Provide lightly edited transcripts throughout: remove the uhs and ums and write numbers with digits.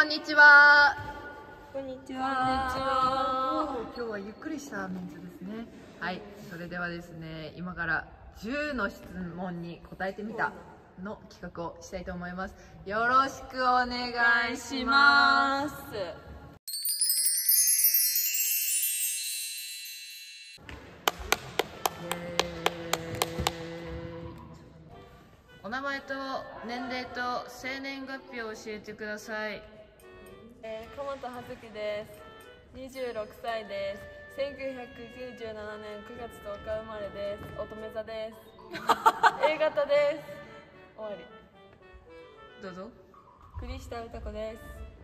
こんにちは。 こんにちは。 今日はゆっくりしたメンツですね。はい、それではですね、今から10の質問に答えてみたの企画をしたいと思います。よろしくお願いします。お名前と年齢と生年月日を教えてください。 鎌田葉月です。26歳です。1997年9月10日生まれです。乙女座です。A 型です。終わり。 どうぞ。 栗下歌子です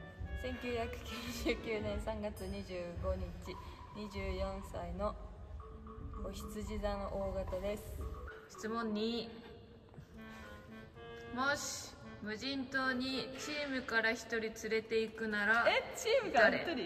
。1999年3月25日、24歳のお羊座の O 型です。 質問2、もし無人島にチームから1人連れて行くなら、 チームから1人？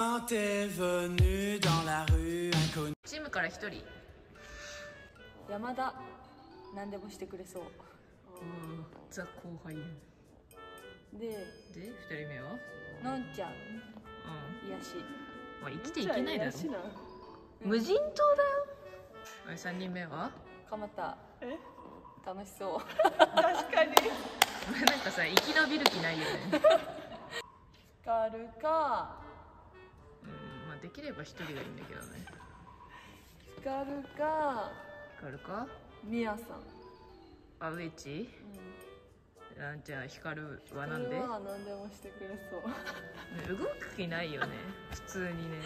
チームから1人。 山田、何でもしてくれそう。 ザ後輩や。 で 2人目はのんちゃん、癒し。 まあ生きていけないだろ。無人島だよ。3人目は鎌田。楽しそう。 確かに。なんかさ、生き延びる気ないよね。 光るか。 まあできれば1人がいいんだけどね。 光るか。 光るか。 みやさん。 あ、ウエッチ。じゃあ光るはなんで？ 何でもしてくれそう。 動く気ないよね、普通にね。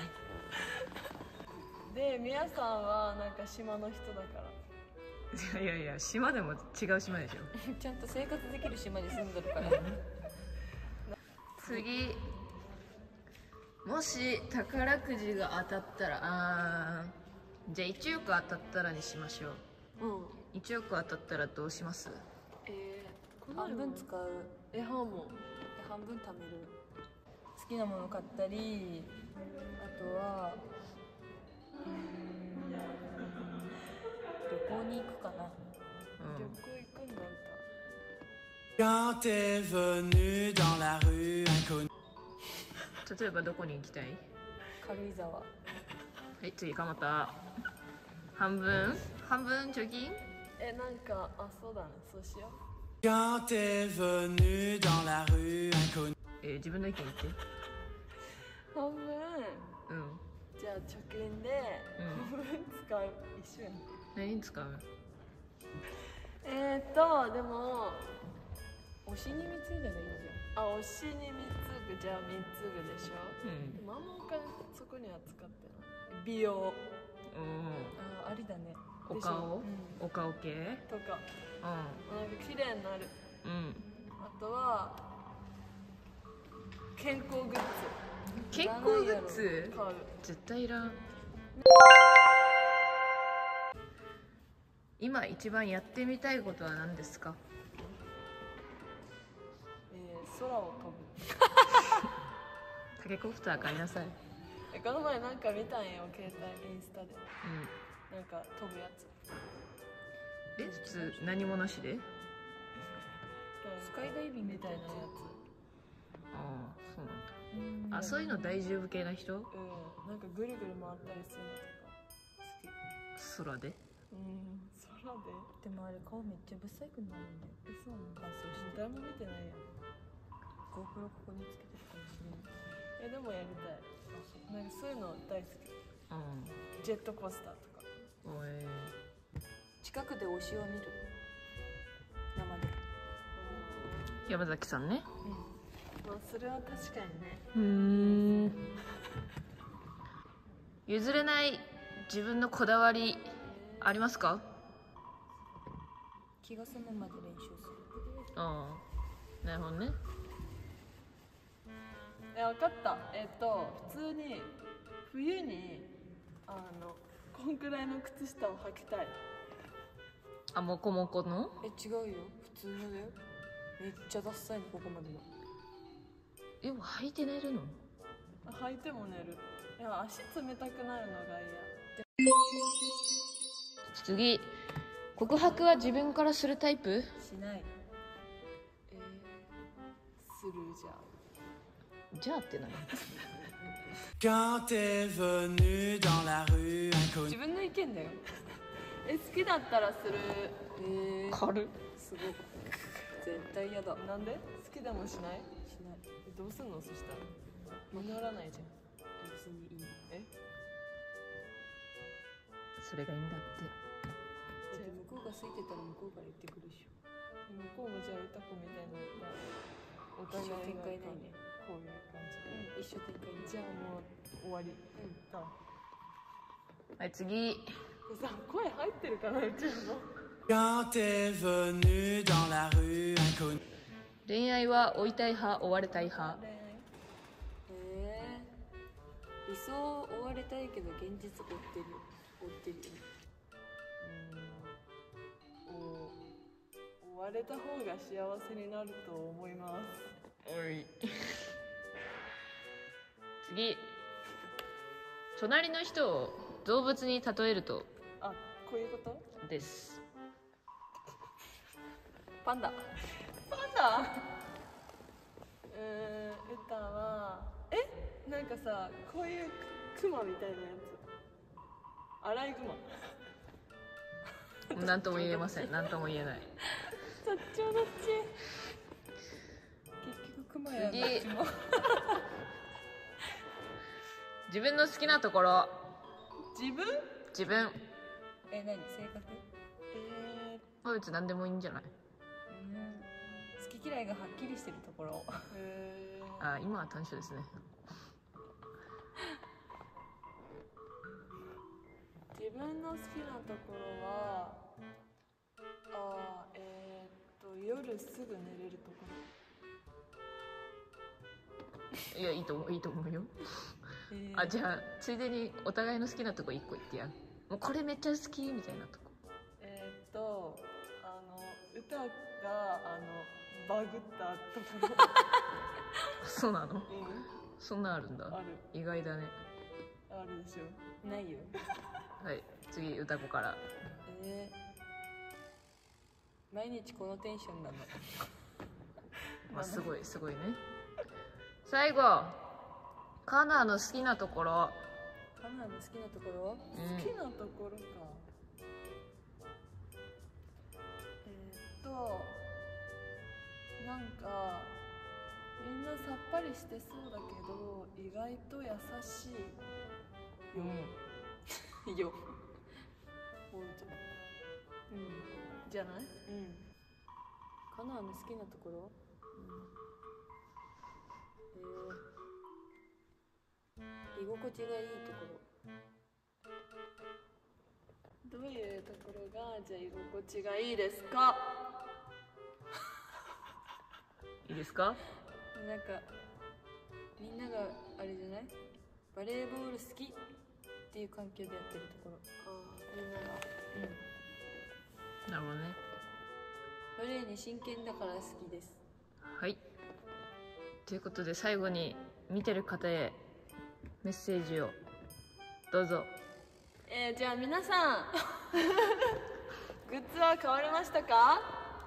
で、みやさんはなんか島の人だから。 いやいや、島でも違う島でしょ。 ちゃんと生活できる島に住んでるから。 次、もし宝くじが当たったら、じゃあ1億当たったらにしましょう。1億当たったらどうします？半分使う。 半分貯める。好きなもの買ったり、あとは旅行に行くかな。旅行行くんだ歌。例えばどこに行きたい？ 軽井沢。 はい、次鎌田。半分貯金？ なんか、そうだね、そうしよう。 自分の意見言って。 半分。じゃあ貯金で半分使う。一緒やん。 何に使う？ でも推しに貢いだらいいじゃん。推しに貢ぐ。じゃあ貢ぐでしょ。でもあんまお金そこには使ってない。美容。ありだね。 お顔系とか。なんか綺麗になる。あとは健康グッズ。 健康グッズ絶対いらん。今一番やってみたいことは何ですか？ 空を飛ぶ。 タケコプター買いなさい。 この前なんか見たんよ、携帯インスタで。なんか飛ぶやつ。 普通何もなしで？ スカイダイビングみたいなやつ。 そうなんだ。そういうの大丈夫系な人？ なんかぐるぐる回ったりするのとか好き。 空で？ 空で。でもあれ顔めっちゃブサイクになるんだよ。そうなの？乾燥して。誰も見てないやん。GoPro ここにつけてるかもしれない。でもやりたい。なんかそういうの大好き。ジェットコースターとか。近くで推しを見る。生で。 山崎さんね。 それは確かにね。 譲れない自分のこだわりありますか？ 気が済むまで練習する。 なるほどね。 分かった。普通に冬にこんくらいの靴下を履きたい。 モコモコの？ 違うよ、普通のだよ。めっちゃダッサいの、ここまでの。 履いて寝るの？ 履いても寝る。足冷たくなるのが嫌。 次、告白は自分からするタイプ？ しない。するじゃん。 じゃあって何？ Quand t'es venu dans la rue inconnue 自分の意見だよ。好きだったらする。 軽っ。 すごい。絶対嫌だ。なんで？好きでもしない？しない。どうすんのそしたら？実らないじゃん。別にいい。 それがいいんだって。 だって向こうが空いてたら向こうから言ってくるでしょ。向こうもじゃあ歌子みたいなお互いの展開ないね。こういう感じで。一緒展開。じゃあもう終わり。 はい、次。 さ、声入ってるかな、うちの。 Quand t'es venu dans la rue inconnue 恋愛は追いたい派、追われたい派。 理想を追われたいけど現実追ってるよね。追われた方が幸せになると思います。 おい。次。隣の人を動物に例えると。 あ、こういうことです。 パンダ。パンダ。歌はなんかさ、こういうクマみたいなやつ。アライグマ。 なんとも言えません。なんとも言えない。 どっちもどっち。結局クマやん。 次。自分の好きなところ。 自分？ 自分。 何？性格？ まあ別に何でもいいんじゃない？ 好き嫌いがはっきりしてるところ。 あ、今は短所ですね。 自分の好きなところは、夜すぐ寝れるところ。 いや、いいと思うよ。あ、じゃあついでにお互いの好きなとこ1個言ってや。もうこれめっちゃ好きみたいなとこ。 歌がバグったところ。 そうなの？そんなあるんだ。 ある。 意外だね。 あるでしょ。ないよ。 はい、次歌子から。 毎日このテンションなの。 まあすごいね。最後、カナーの好きなところ。 カナーの好きなところ？好きなところか。なんかみんなさっぱりしてそうだけど意外と優しいよ。じゃない？カナーの好きなところ？居心地がいいところ。どういうところがじゃあ居心地がいいですか？ いいですか？ なんかみんながあれじゃない？バレーボール好きっていう環境でやってるところ。みんなが。 なるほどね。 バレーに真剣だから好きです。 はい。ということで最後に見てる方へメッセージをどうぞ。 じゃあ皆さんグッズは買われましたか？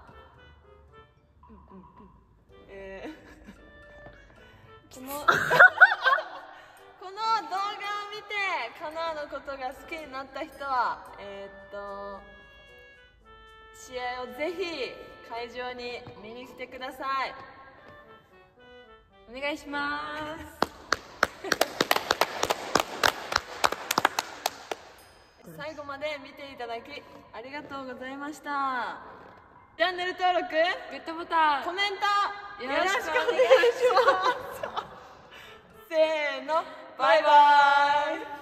この動画を見てカナーのことが好きになった人は試合をぜひ会場に見に来てください。お願いします。最後まで見ていただきありがとうございました。チャンネル登録、グッドボタン、コメントよろしくお願いします。せーの、バイバイ。